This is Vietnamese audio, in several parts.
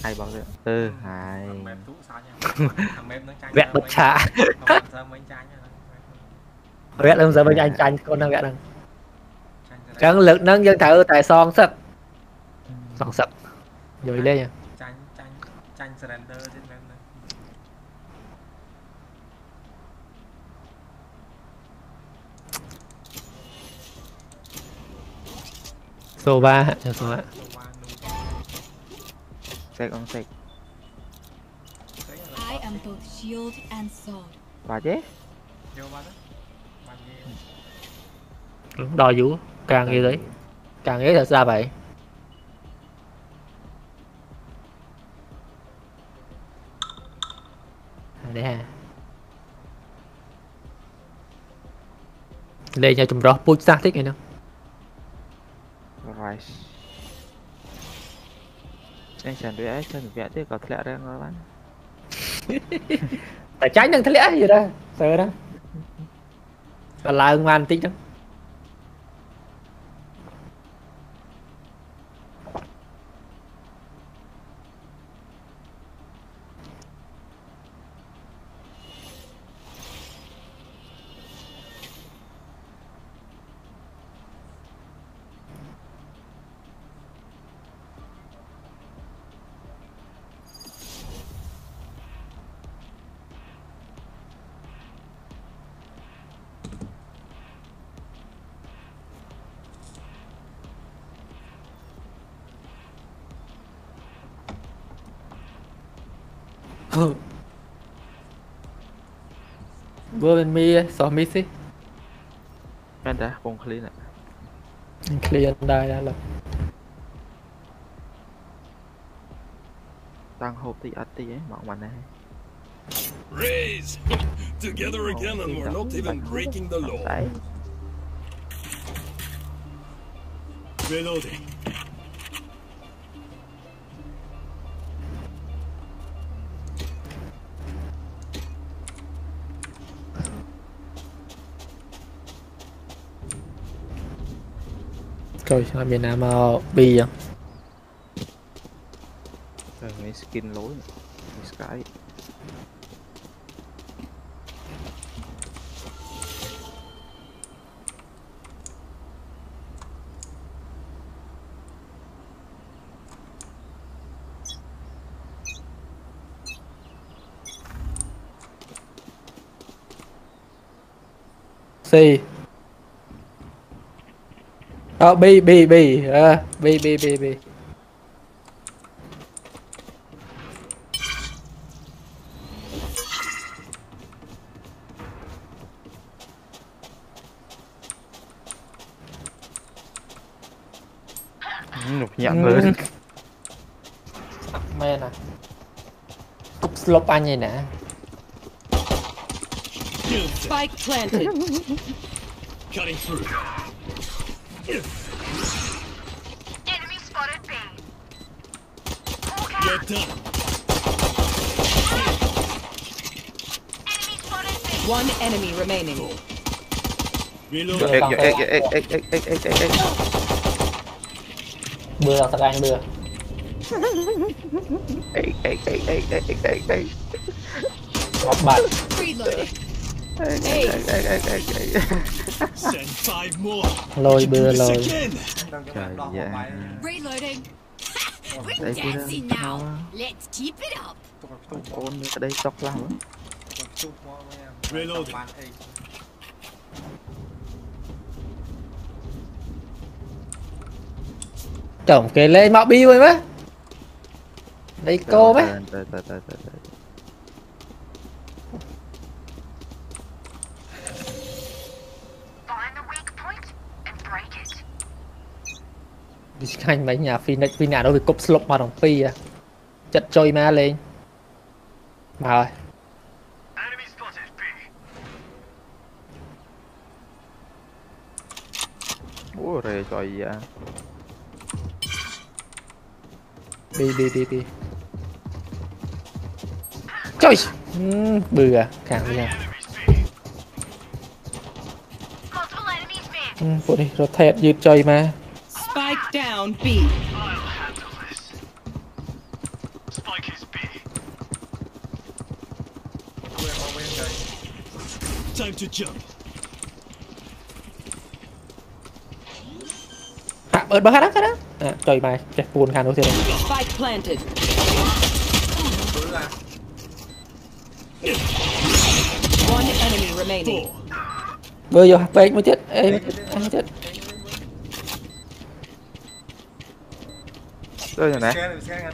Hai bao giờ tư hai vẹt bật xạ vẹt làm sao bây giờ anh tranh con đang vẹt đang chẳng lực nâng dân thử tại son sật son sật rồi lên nha số 3 số 3 sek on sek I am both shield and sword. bà chứ đòi vũ càng như đấy càng nghĩ là ra vậy để ha lên nhà chùm đó push xác thích này đâu rồi anh chẳng đứa ấy cho mình vẽ chứ có lẽ ra ngon lắm tại tránh đang thế lẽ gì đó sợ đó và là ưng man tí đó vừa bên mi xỏ mi xí bên đã bông clean ạ clear đây là tăng hộp tí ắt tí ấy mỏng mà này Raise together again and we're not even breaking the law. Reloading. trời sao Việt Nam bi vậy mấy skin lối Sky C B B B B B B B nhục nhã hơn men à cúp slop anh này nè Spike planted. Cutting through. Enemy spotted B. You're done. Enemy spotted B. One enemy remaining. Reloading. bừa là anh bừa ngọc bạch Reloading. Send 5 more. lôi bừa This lôi again. trời dạ Reloading. đây kia Dancing now. Let's keep it up. ôn ở đây tóc lắm Reloading. chồng kề lên mạo bi rồi má đây cô mấy Find the weak point and break it. đi canh mấy nhà phi nào đâu bị cúp slop mà đồng phi à chật trôi ma lên mà rồi Enemy spotted B. ủa rồi trời dạ đi trời bừa càng bây giờ Multiple enemies mid. phụ đi rotate dư chơi mà Spike down B. I'll handle this. Time to jump. Bớt bớt hết đó. Trời mày, chết buồn khăn đâu thế. Spike planted. One enemy remaining. Bơi vô, bơi mới chết. Ê, mới chết. Tôi rồi nè.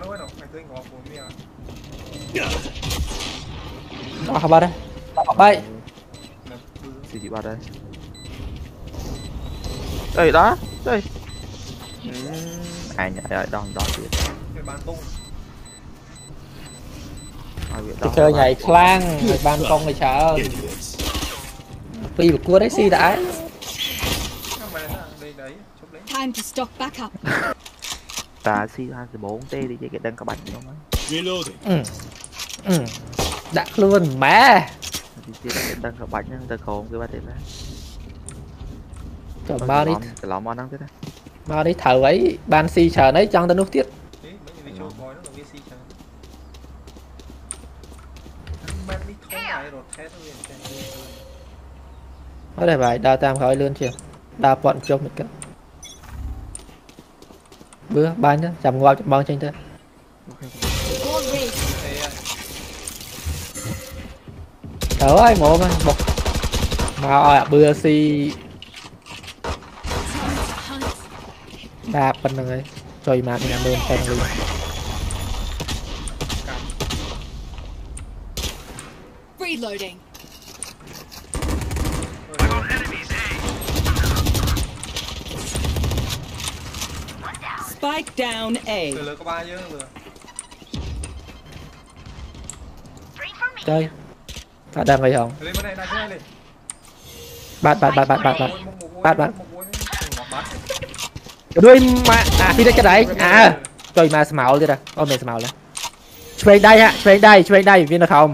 Đó, ba đây. Bay. Gì chị bắt đây. Đây đó, đây. Ai nhảy rồi, đòn kìa. Cái chơi nhảy clang, người ban công người chờ. Vì cua đấy si đã. Time to stock back up. Ta si 24 t đi chứ cái đăng cả bánh không á. Reloading. Đã luôn má. Đi cái đăng cả bánh ta khôn cái bánh ra. Trời mau đi. Cái lọ món thế đó. Mau đi thở ấy, ban si chờ đấy trong ta nước tiết. Ở đây vậy, đào tam khỏi lươn chưa? Đào bọn trong một cái. Bữa ban nhá, chầm ngoao chầm bao trên thế. Trời ơi, ngộ mà một. Mà bữa si đạp bên này trời mà nhà mơn tên luôn. Reloading. Spike down A. Chơi. Bạn đang vậy không? Bạn. Đuôi mà phi đây cái đấy. Trời mà small đi ra. Ôi mày small lên. Spray đây ha, spray đây, viên được không?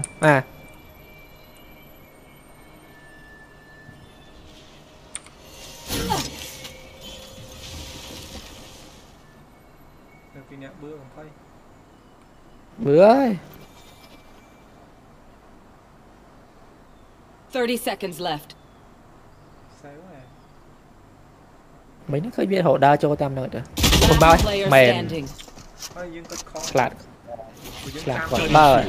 Bữa ơi. 30 seconds left. Mấy nó khơi biết hộ đa cho tam nữa. Không Last bao player mềm. standing. Lạc còn bơ.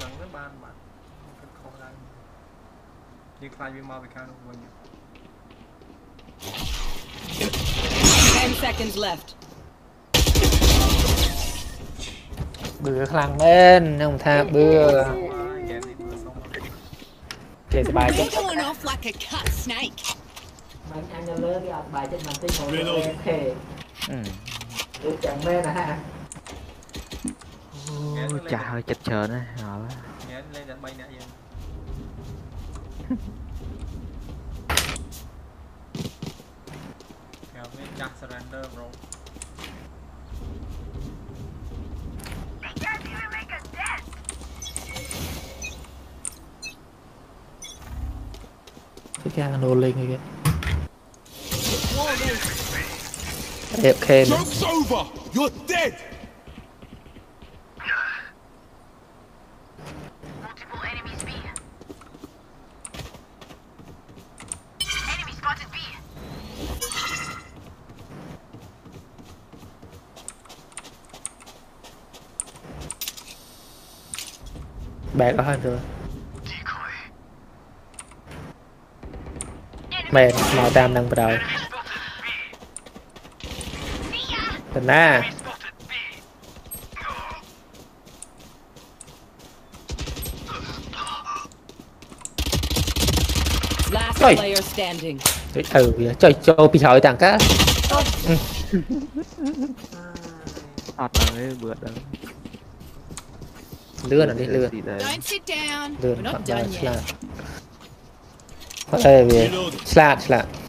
Ten seconds left. Bữa khăn lên, không tha bữa. Kể bài chứ. Going off like a cut snake. Anh nhớ cái bài trên màn hình của em. Chẳng mê nè ha. Chà hơi chật chờn á. Cái nô lên kìa. Đẹp khen. Joke's over. You're dead. Multiple enemies B. Enemy spotted B. Bè có hơn rồi. Mẹ màu tam đang bắt đầu. Tình na. Last Oi. player standing. Trời cho bị hỏi tặng cá. Ọt rồi bữa đó. Lưa đi lưa. Don't sit down. Lưa We're not done yet. Có đây về slat.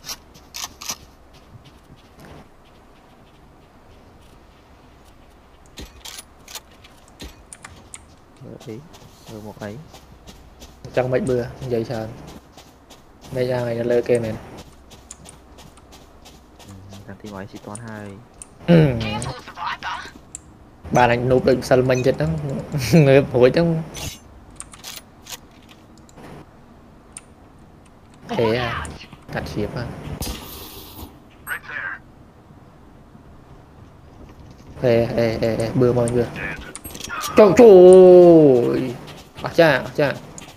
Rồi một ấy. Trong mấy bữa vậy sao? Bây giờ mày lơ kê này. Thằng thì ngoài chỉ toán 2. bạn anh nộp được sân mình chết đó người hối trong thế à thật xịp à bừa mọi người trời trời à cha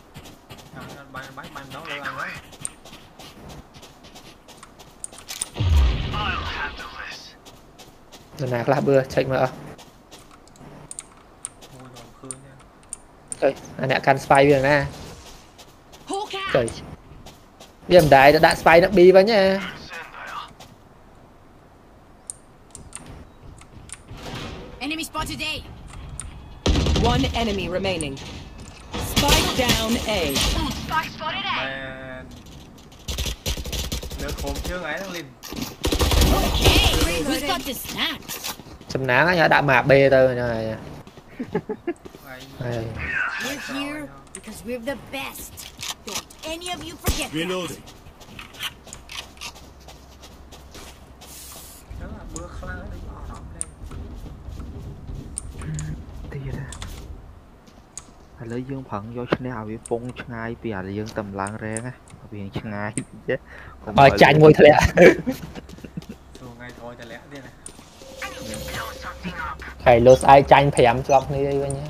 lần nào là bừa chạy mà trời anh đã can spy rồi nè trời điểm đại đã spy nó bi vào nha Enemy spotted A. One enemy remaining. Spike down A. Spike spotted A. Được hồn chưa ấy nó lên. Okay, who's got the snacks? chấm nắng á đã map B thôi này We're here because we're the best. Don't any of you forget that. Reloading. Đó là bữa khá đi bỏ nó lên. Thì đó lấy dương phận vô nào bị phun ngay bây giờ là dương tầm lạng rèn á biển ngay chứ chanh ngồi thật lẽ ngày thôi thật lẽ đi này thầy lô ai chanh phèm chọc đi đây nhé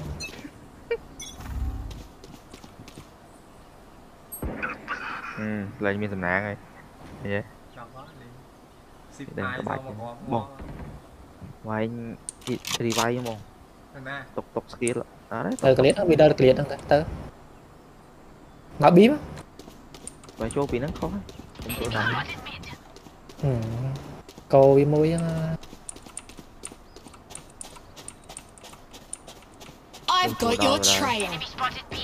lên miền tầm nạn rồi vậy đừng có bạch bông ngoài anh revive không tục tục skill đó đấy tớ clip nó video clip đó tớ ngõ bím vài chỗ bị nó khó cô bị mũi I've got your trail. Enemy spotted B.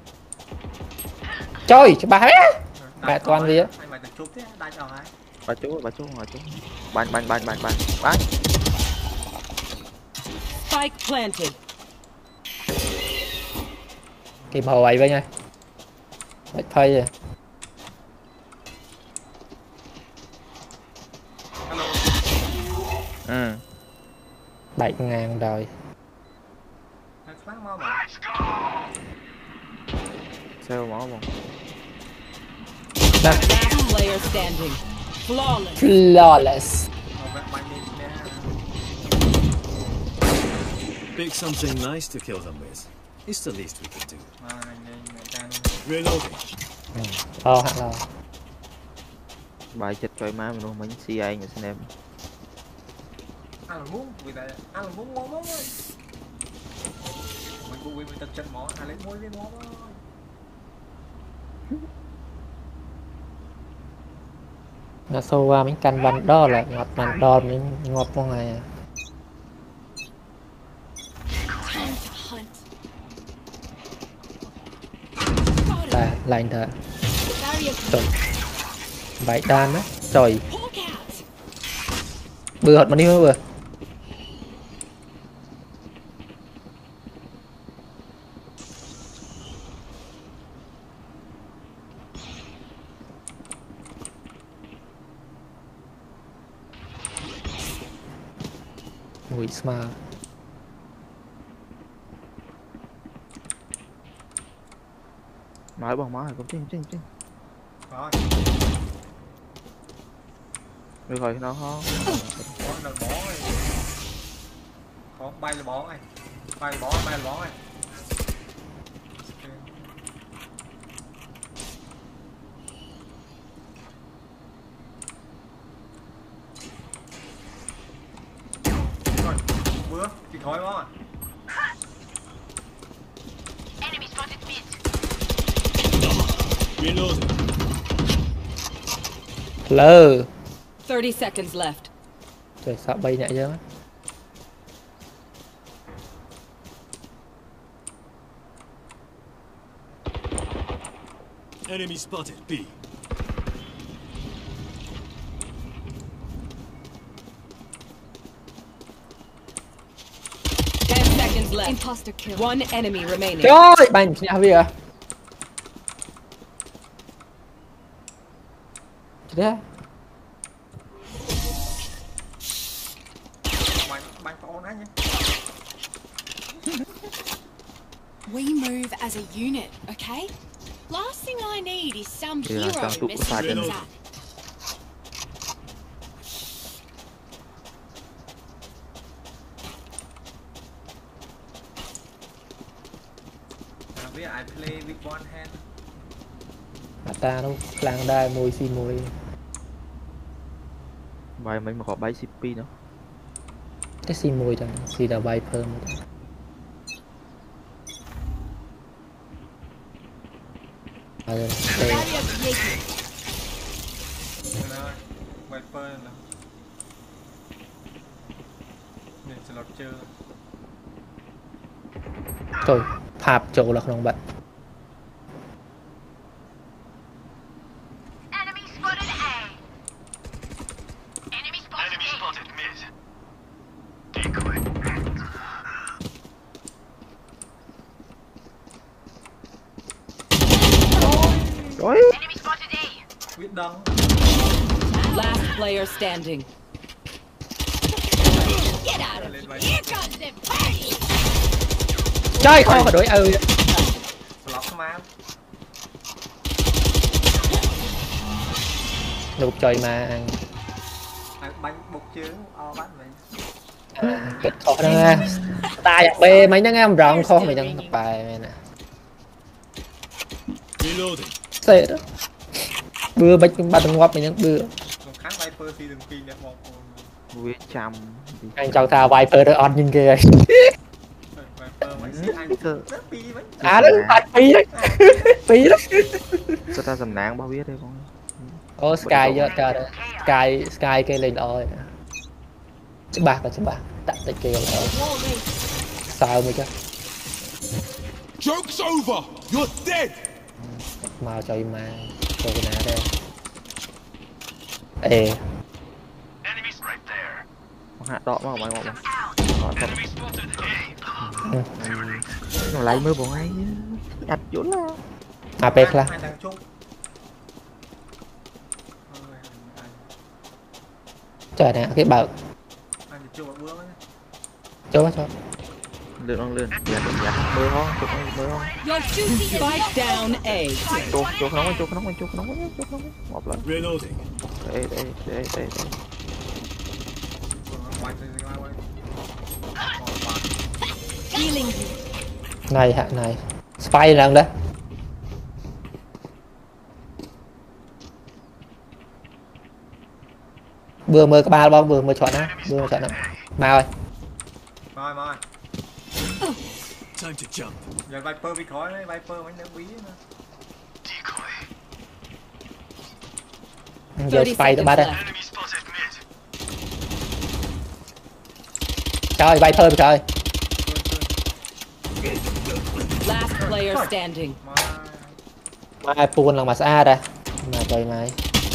trời cho bà hết mẹ toàn gì á bà chú bắn Spike planted. kìm hồ ấy với nha bạch phây rồi ừ 7.000 rồi sao máu không Last player standing. Flawless. flawless Pick something nice to kill them with. It's the least we can do. Reloading. hả lo bài chật coi má mình luôn mấy CA người xem em ăn là muốn vì tại ăn là muốn món thôi mình cũng mình tập chân món ăn lấy muối với món thôi nó xô qua miếng canh bánh đó là ngọt mạnh đòn miếng ngọt con này Time to hunt. là lạnh thật Barrier trời bảy đan á trời poke out. bừa hột mà đi thôi bừa mùi smart nói bằng máu này cũng chứ rồi được rồi nó khó bó là bó này có bay là bó này bay là bó này rồi bữa thì thôi bó Enemy spotted mid. Reloading. lơ 30 seconds left. trời sợ bay nhảy chứ Enemy spotted B. Seconds left. Imposter kill. One enemy remaining. trời bánh nhà bây giờ đấy bánh pháo nát nhé We move as a unit, okay? Last thing I need is some Yeah, hero tao tụt messing phải things lên. up. Bây giờ I play with one hand. ta nó lang đai mùi xì mùi Vài mấy mà có 7 CP nữa. cái xì mùi chẳng xì là bay phơm Radio created. Rồi, Viper nè. Nè, sẽ lọt chơi. thôi phạp chỗ là không bạn Enemy spotted A. Enemy spotted mid. Decoy. Rồi. Enemy spotted A. Quyết đăng. Last player standing. Get out of Lên here! vai. Here comes the party! chơi kho cả đối Block má. nụ chơi mà ăn Bánh bột chướng, bắt mày. kết thúc đó nghe ta dọc bê mấy nó nghe rộng kho mày đang bài mày nè Reloading. xe đó bưa bách ba tầng ngọc mày đang bưa Còn kháng Viper thì đừng kinh nè bọn. Viết trăm. anh chào ta Viper rồi on nhìn kìa Viper mấy xí anh rất pi mấy. à đó bạch phí đấy phí đó Sao ta dầm náng bao biết đây con. ô Sky giờ trời ơi Sky kêu lên ơi chứ bạc đặt tay kêu là sao mới chứ Joke's over. You're dead. mau chơi mà chơi cái nào đây ê Enemies right there. Con hạ đọ mà mày Them mà. out. Enemy spotted A. Nó lấy mới bọn anh. Đặt chỗ là. Apex là Anh đang chung. trời nè cái bờ Anh thì chưa một bước ấy. cho Lượn con lượn. Dạ. Mưa ho. Chụp mưa ho. Your duty is Spike down A. Chụp nóng. Một lần. Reloading. Đây. Quay quay quay. healing you. này hả này spy lần đấy vừa mơ có ba bom vừa mơ chọn á mau ơi Rồi. Time to jump. Giờ Viper bị khói đấy, Viper mấy nó bí nữa. Decoy. giờ 30 spy tụi ba đây seconds Enemy spotted mid. trời bay thơm trời Last player standing. mai pull là mà xa đây mà trời mai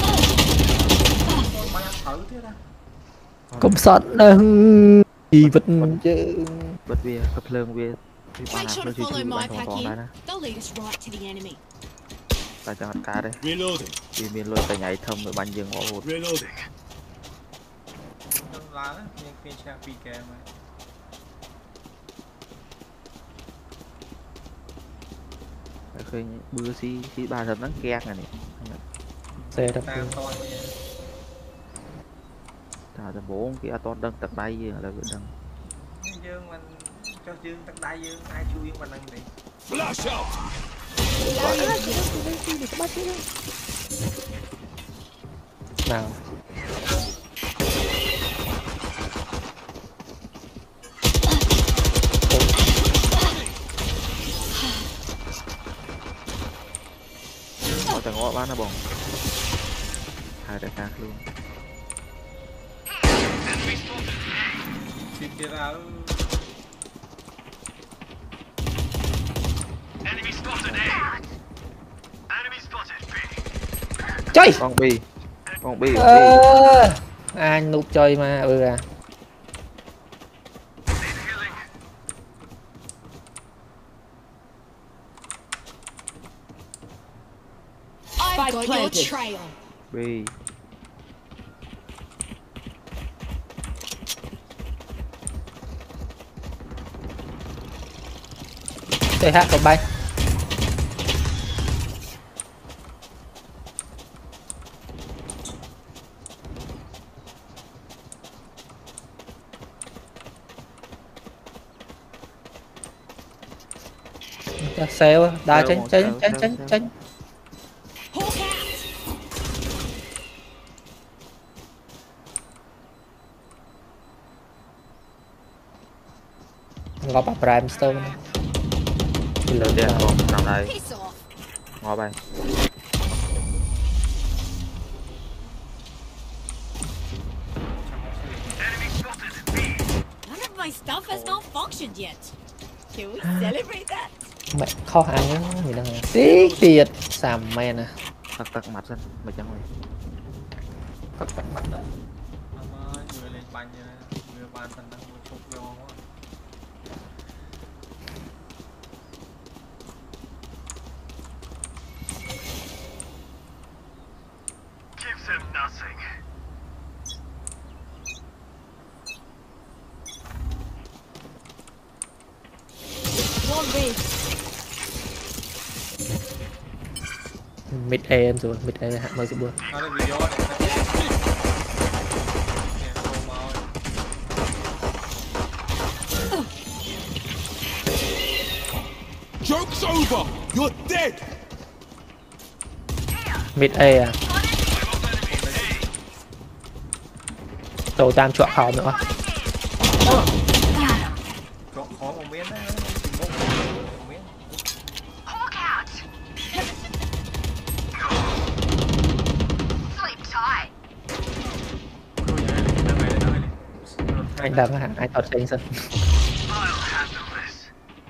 Mày ăn thử thế đó. cũng sót gì vật chứ Bật bia, cặp lương bia. Make sure to follow my pack in. They'll lead us right to the enemy. Ta cho hạt cá đây. Reloading. Vì miền lôi ta nhảy thâm với bắn dương ngõ hụt. Reloading. Lá nhưng khi cha pi kè mày. Khơi bưa si ba thật nắng kẹt này. xe đập Tam to bây giờ. Ta là bốn cái to đăng tật bay gì là vừa đăng. Dương mình cho Dương tắc đai Dương ai chui mình ăn đi. Flash out. nào Có tầng ngõ bán nó bồng. Hai đại ca luôn. Xin kia ra. Enemy spotted A. Enemy spotted B. chơi Con bi. anh núp chơi mà à Healing. I've Spike got your planted. trail. Bi. Đây hát còn bay. Sale đa tránh. Ngọc à Prime Stone. Đầu tiên còn nằm đây. Piss off. Ngó bay. None of my stuff has malfunctioned yet. Can we celebrate that? Mẹ khó ăn á, mình đang tí tiệt xàm men à. Tắc mặt dân mà chẳng mày. Tắc mặt đó. Ông ơi, người lên banh nha, người ban tần đang mua chục vô quá. Gives him nothing. One way. Mid A em rồi, mid A hạ mới giúp bữa. Nó lên video này. Nè, nó vô mau rồi. Joke's over! You're dead! Mid A à. Tổ tam chọn khó nữa. Chọn khó một miếng đấy. Một miếng. Hawk out. Sleep tight. Thôi nhá, đợi này. Anh đâm hả? Anh tọt trên sân. I'll handle this.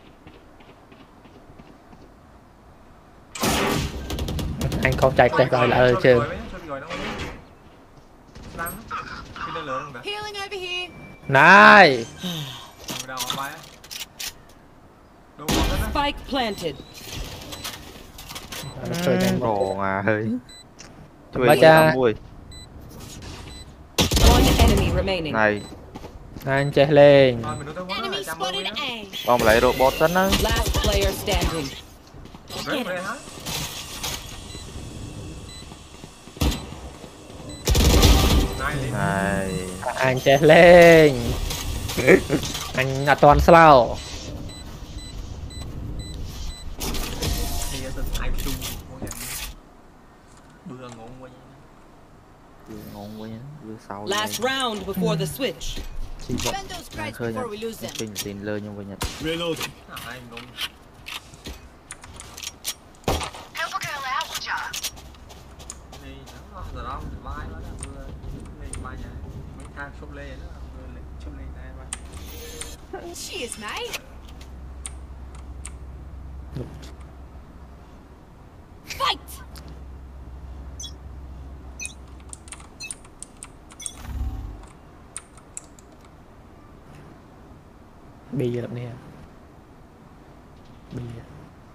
Anh không chạy tay rồi là ở trường. Healing over here. Này. Spike planted. Nó chơi nhanh quá. Ồ à hơi. Ba cha. One enemy remaining. Này, Anh chạy lên. Enemy spotted A. con lấy robot sẵn á. Last player standing. Này. Anh chạy lên. Anh là toàn slow. Ngon quá nhá, vừa sau. Last round before the switch. Spend those credits Khơi before we lose them. Kinh tin lơ nhưng với Nhật. Reloading. Help a girl out, would ya? Cheers, mate. Fight! Bây giờ nè. Bây giờ.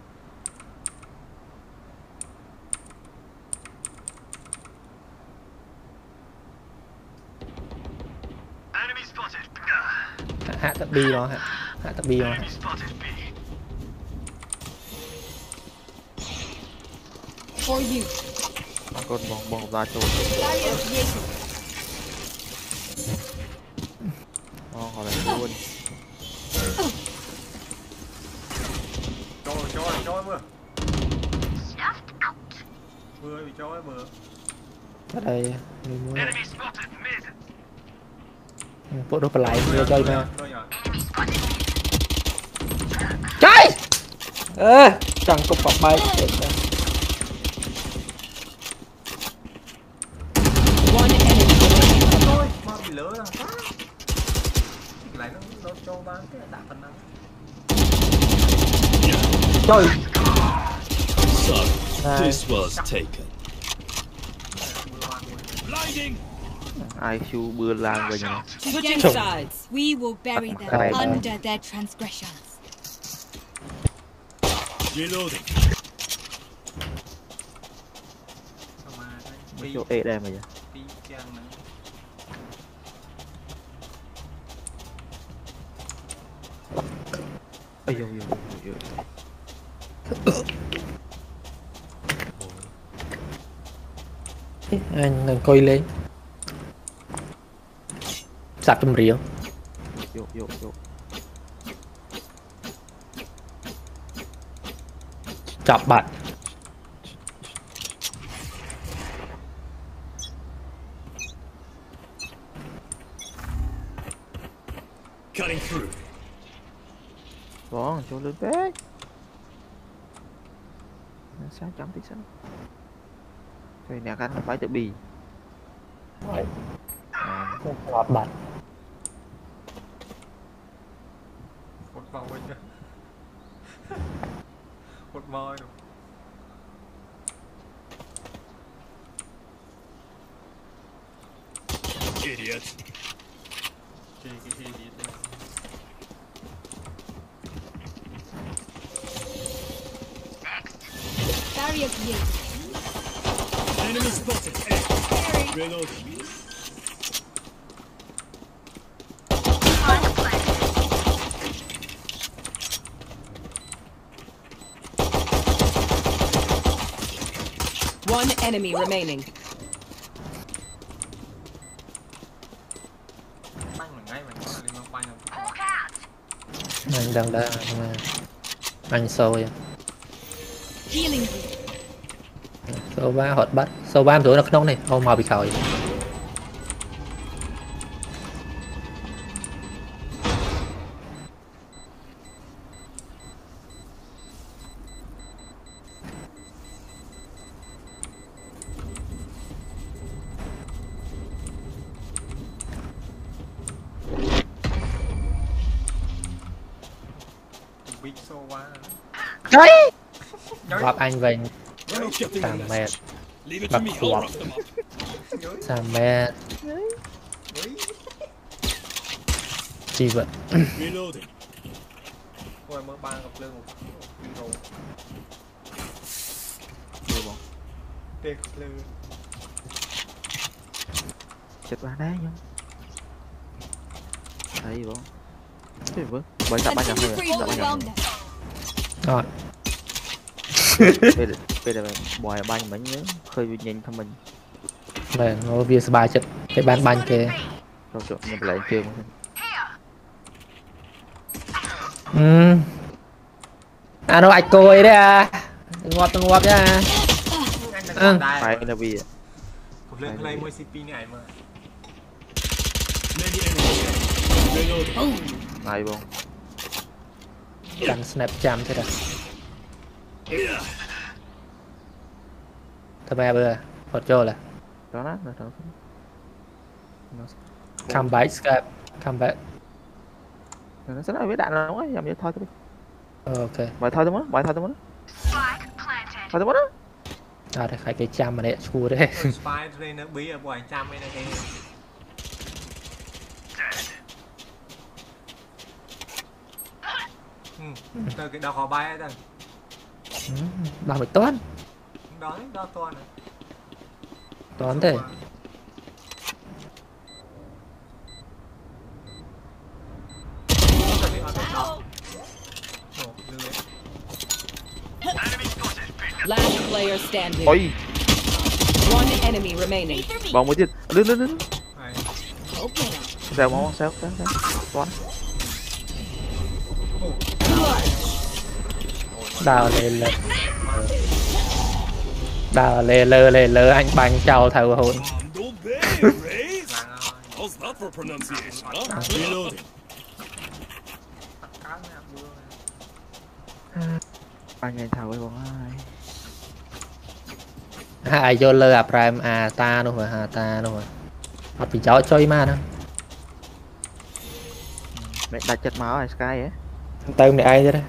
Enemy spotted. Hạ tập bi nó hạ tập bi nó. Enemy spotted B. For you. Con bong ra chỗ. Barrier created. Họ lại luôn. Trôi mưa. Snuffed out. Mưa bị trôi mưa. Ở đây mình muốn Enemy spotted mid. bộ đồ lại vừa chơi mà. Enemy spotted. Chơi. Ê, chẳng cục bọc bay. One enemy remaining. Thôi, mà bị lỡ à. Lại nó trôi ba cái đạn phần năng. Trời. So, this was taken. Blinding! Ai siêu bưa lan về nhà. Switching sides. We will bury them Right. under their transgressions. Reloading. Mấy chỗ ê đây mà vậy. ơi vô anh đừng coi lên sạp trong rìu vô chọc bạn Cutting through. vâng cho lên bé sáng chấm tí sáng rồi nè anh phải tự bì lọt bạn Hút vào bên nữa. Hút voi rồi. Idiot. Chơi cái idiot đấy. Barrier created. Enemy spotted. Hey. Reload. One enemy remaining. Banh mình ngay mình gọi lên banh rồi. anh đang đá anh sâu vậy Healing you. sâu ba hot bắt sâu ba tuổi nó không này ô màu bị khởi Big so quá. đấy gặp anh về We're not getting Damn, the man. message. Leave it to me. I'll rough them up. sao mẹ chi vậy Reloading. Ôi mới ba gặp lương một rồi. vô bọn Tê lương. chết ba đá nhá thấy bọn thế vâng bởi cả ba nhà Until thôi you cả free ba all nhà around rồi bây giờ bòi ba nhà mình nhớ khơi vi nhanh thăm mình về nó bia spa chất cái bán bánh kìa không chọn nhưng lại chơi mà à nó ạch cô ấy đấy à ngọt nha Anh đang còn đai. phải là vì Cục lên play mua CP này mà. Many enemies. Reloading. này bọn cắn snap chạm thế đó thôi mẹ bữa hot cho là đó nó come back Skype come back nó sẽ nói với đạn nó ấy, làm vậy thôi đi ok bài thôi thôi bài thôi thôi Spike planted. thôi thôi đó à đây phải cái chăm mà đấy chua đấy Spy trainer bí ở ngoài trăm ấy này kia. Từ cái đầu họ bay ấy thằng. 30 toán Đó toàn này. toán thế Last player standing. ôi One enemy remaining. bọn mới chết lên Okay. sao mong sao toán đào lên lơ anh bánh chào thầu hồn Mondo Bay, Raze. How's that for pronunciation, huh? Reloading. ba ngày thầu ấy bọn ơi hai vô lơ à prime à ta luôn rồi à ta luôn rồi học bị chó chơi ma nữa mẹ đặt chặt máu này Sky ấy tên này ai chứ đấy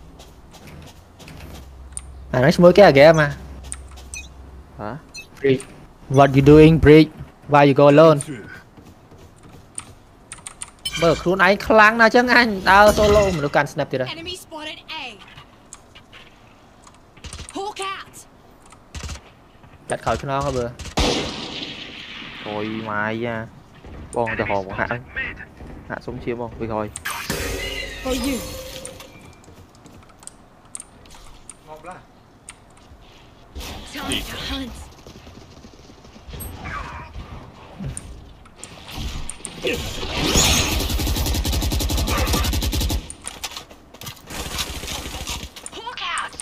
à nói mới cái kìa mà hả Breach. What you doing Breach? Why you go alone? Through. Bơ khuôn anh khlang nào chứ anh tao solo mà nó can snap thì đây Enemy spotted A. Hawk out. chặt khỏi cho nó hả bữa thôi mai nha bọn cho họ hạ xuống chiếu bọn bị rồi For you. Eat. Hunt. Hawk out.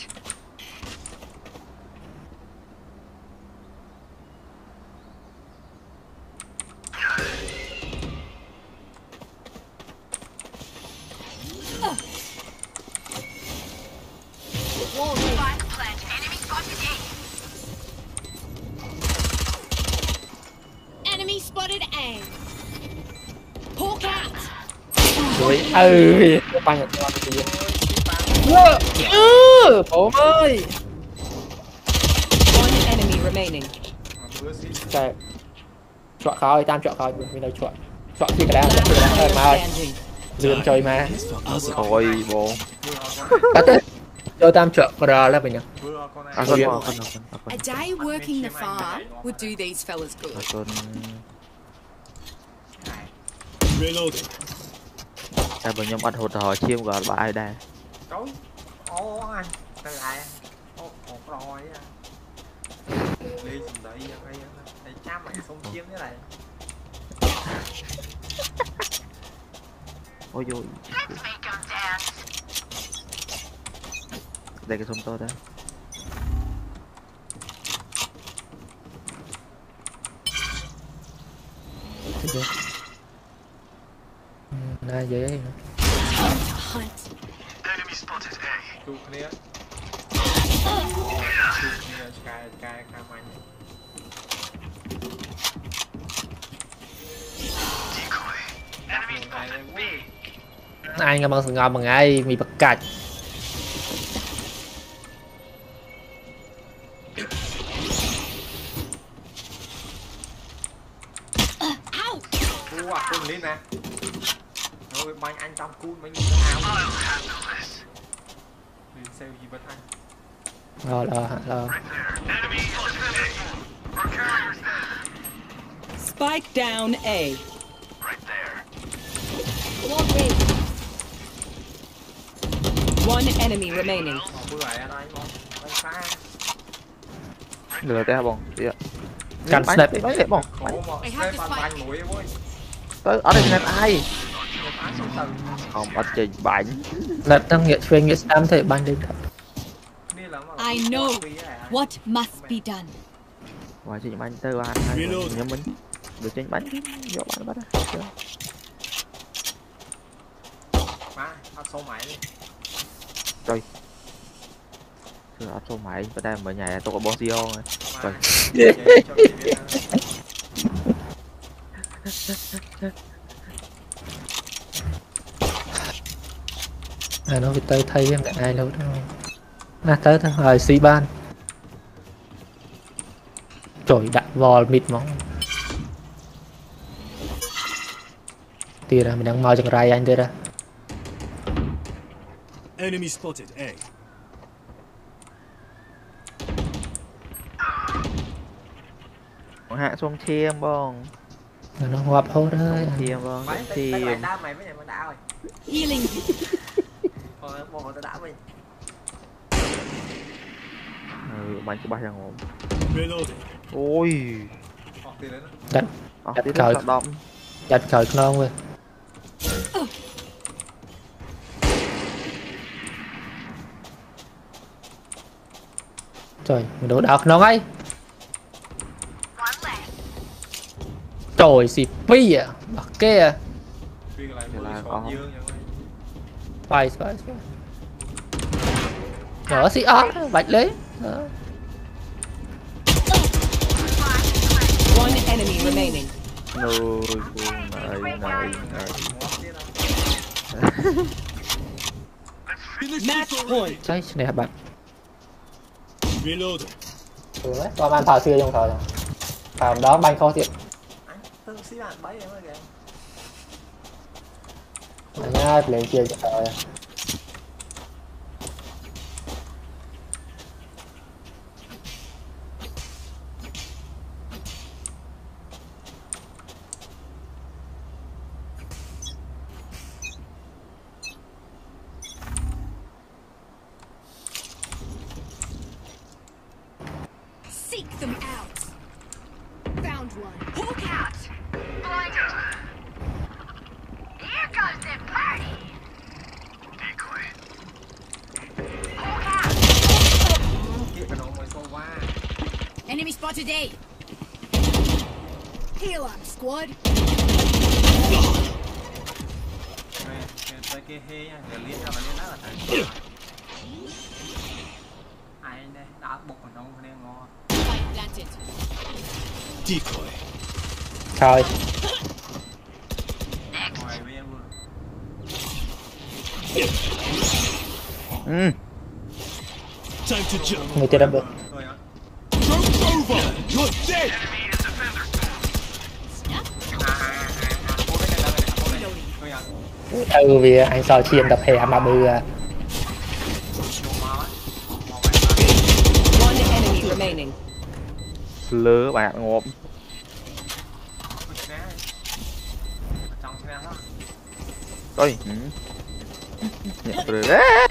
Wall raised. Spike planted. Enemy spotted A. Enemy spotted A. Hawk out. Rồi bắn được con gì bố ơi One enemy remaining. Mưa xí. trời chọn khói tam chọn khói mình đâu chọn thì cái Last đá player mà ơi standing. dường chơi mà Thôi bộ. bắt đấy cho tam chọn rồi là mình nhá Mưa con này. À Ôi, con. A day working the farm would do these fellas good. Con. Reloading. Ta bây nhóm ăn hột hò chiêm gọi bà ai đây. Trời. Ô anh. Đây lại. Ô rồi á. Đi gì đấy đây cha mày không chiếm thế này. Ôi dồi. Let's make them dance. Đây cái súng tôi đó. là vậy Hunt. Enemy spotted A. Chụp nè. Cài mạnh. Decoy. Enemy spotted B. ai nggak bằng nggak bằng ai mì bạc cạch Ow. Cú à, cú lên nè. Rồi bánh anh trong cú bánh áo. I'll handle this. Đi xem gì bên anh. rồi Enemy spotted A. Our carrier's there. Spike down A. Right there. Wall raised. One enemy remaining. Mưa lại anh không? Anh xa. Lừa té bông. Đi ạ. Cắn Bánh snap. đi bánh đi bông. Khổ mà. I have Xếp to bánh fight. bánh mũi em ơi. Tới ở đây snap ai? Một án xuống tầng. Không bắt trình bánh. là tăng nghĩa chuyên nghĩa tam thể ban đêm Đi lắm mà. I know what must be done. Qua trình bánh tới ăn hai người nhóm mình. Được trình bánh. Vô bánh bắt á. Má, ăn sâu mày đi. Rồi. Chưa áp số máy. Ở đây mở nhà tôi có boss rồi. Má. Rồi. Chế cho chị biết nó bị tới thấy em ai đâu đâu tới rồi xì ban trời đạn vò mịt móng tìa ra mình đang mau chẳng rai anh tìa ra Enemy spotted A. Hạ xuống chiêm bông. nó ngoạp hô đấy Chiêm bông. Mày Chiêm. lại đá mày với này mà đá rồi. Healing. Thôi một hồi tao đá mày. Bánh cứ bay ra ngồm. Reloading. Ôi. Học tiền đấy nó. đặt Đi cởi. đến động. đặt cởi non rồi trời mình đổ đào non ấy One less. trời xì pi à bạc kia Phiên lại mưa là sọt có. dương nha phải mày. nhỏ xì ớt bạch lấy đó. One enemy remaining. Nồi này. Mót tiết đâu. Match point. Đấy, này hả bạn Reloading. qua man thảo xưa trong thảo thảo đó banh kho thiệt Anh, tôi xí bạn bấy em ơi kìa. nhá lên chia cho thảo them out. Found one. Hulk out. Blinded. Here goes the party. Decoy. Hulk out. Kia cái đồ mày xô qua. Enemy spotted A. Heal up, squad. Tới kia hê nha, để liên ra và liên đó là tại ai đây đã bục ở trong cái này ngon. Spike planted. Decoy. Thôi Ngoài bên vừa. Time to jump. người chơi đâm được. Thôi á. Joke's over. You're dead. Cô bên này là cô bên này. Thôi á. Vì anh soi chiên tập hè mà bự Đồ máu ấy. One enemy remaining. lứa bạn ngộp Trong xe đó. ôi nhận rồi đấy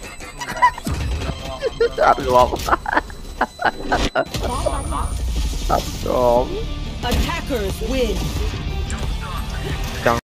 ăn ngộp ăn ngộp Attackers win.